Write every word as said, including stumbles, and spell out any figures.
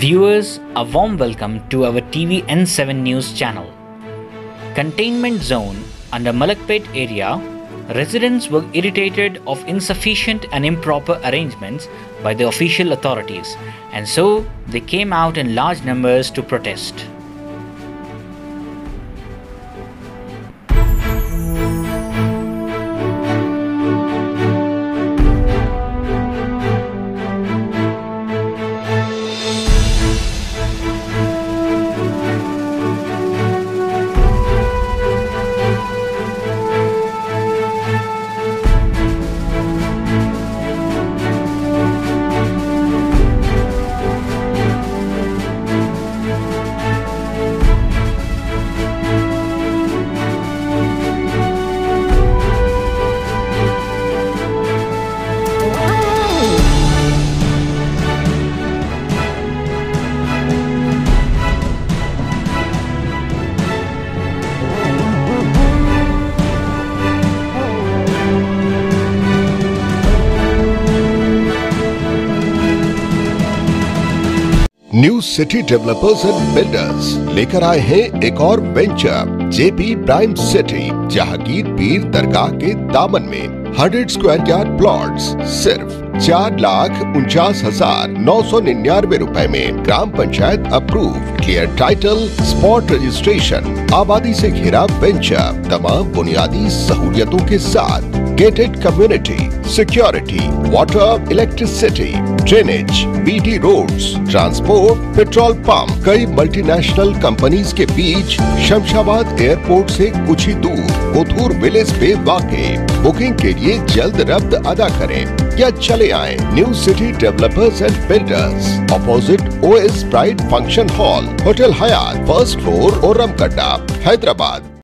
Viewers, a warm welcome to our T V N seven News channel. Containment zone under Malakpet area, residents were irritated of insufficient and improper arrangements by the official authorities, and so they came out in large numbers to protest. New city developers and builders लेकर आए हैं एक और venture JP prime city Jahangir Pir Dargah के दामन में hundred square yard plots सिर्फ चार लाख उनचास हजार नौ सौ निन्यानवे रुपए में, gram panchayat approve, clear title, spot registration, आबादी से घिरा वेंचर, तमाम बुनियादी सहूलियतों के साथ, gated community, security, water, electricity, drainage, BT roads, transport, petrol pump, कई मल्टीनेशनल कंपनीज के बीच, शमशाबाद एयरपोर्ट से कुछ ही दूर, कोथूर विलेज पे वाक़ई। बुकिंग के लिए जल्द रब्त अदा करें या चले आए new city developers and builders, opposite OS pride function hall, hotel Hyatt, first floor, Ormakadda, Hyderabad.